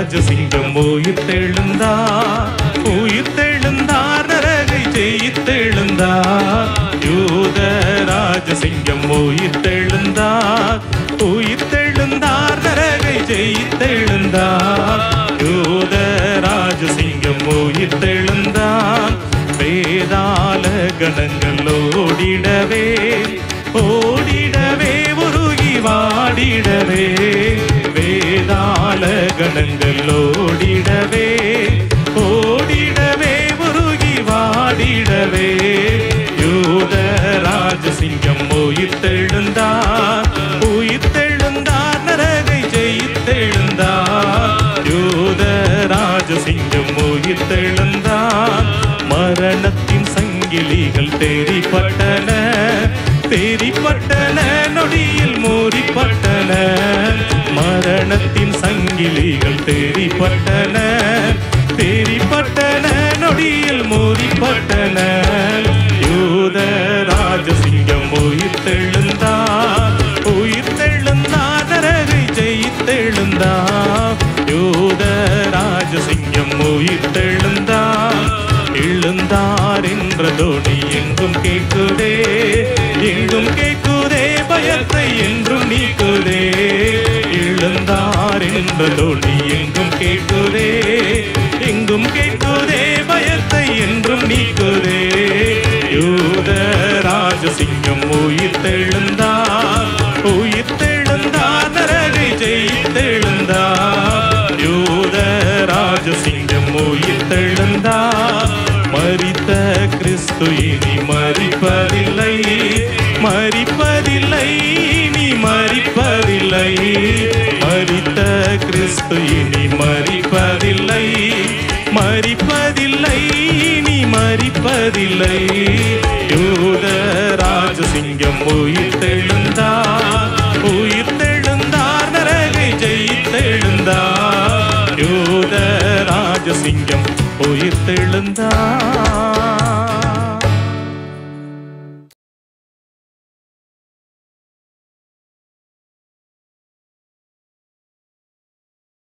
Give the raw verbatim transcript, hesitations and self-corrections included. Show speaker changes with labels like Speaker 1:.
Speaker 1: ராஜசிங்கம் உயிர்த்தெழுந்தார், உயிர்த்தெழுந்தார், நரகை ஜெயித்தெழுந்தார். யூத ராஜசிங்கம் உயிர்த்தெழுந்தார், உயிர்த்தெழுந்தார், நரகை ஜெயித்தெழுந்தார். யூத ராஜசிங்கம் உயிர்த்தெழுந்தார். வேதாள கணங்கள் ஓடிடவே ஓடிடவே உருகி வாடிடவே, வேதாள கணங்கள் ஓடிடவே ஓடிடவே உருகி வாடிடவே. யூத ராஜசிங்கம் உயிர்த்தெழுந்தார், உயிர்த்தெழுந்தார், நரகை ஜெயித்தெழுந்தார். யூத ராஜசிங்கம் உயிர்த்தெழுந்தார். மரணத்தின் சங்கிலிகள் தெரிப்பட்டன, தெரிப்பட்டன, நொடியில் மூறிப்பட்டன. மரணத்தின் சங்கிலிகள் தெரிப்பட்டன, தெரிப்பட்டன, நொடியில் மூறிப்பட்டன. யூத ராஜசிங்கம் உயிர்த்தெழுந்தார், உயிர்த்தெழுந்தார், நரகை ஜெயித்தெழுந்தார். யூத ராஜசிங்கம் உயிர்த்தெழுந்தார். எழுந்தார் என்ற தோணி எங்கும் கேட்குதே, எங்கும் கேட்குதே, பயத்தை என்றும் நீக்குதே. எழுந்தார் என்ற தோணி எங்கும் கேட்குதே, எங்கும் கேட்குதே, பயத்தை என்றும் நீக்குதே. யூத ராஜசிங்கம் உயிர்த்தெழுந்தார், உயிர்த்தெழுந்தார், நரகை ஜெயித்தெழுந்தார். யூத ராஜசிங்கம் உயிர்த்தெழுந்தார். மரித்த கிறிஸ்து இனி மரிப்பதில்லை, மரிப்பதில்லை, நீ மரிப்பதில்லை. மரித்த கிறிஸ்து இனி மரிப்பதில்லை, மரிப்பதில்லை, நீ மரிப்பதில்லை. யூத ராஜசிங்கம் உயிர்த்தெழுந்தார், உயிர்த்தெழுந்தார், நரகை ஜெயித்தெழுந்தார். யூத ராஜசிங்கம் உயிர்த்தெழுந்தார்.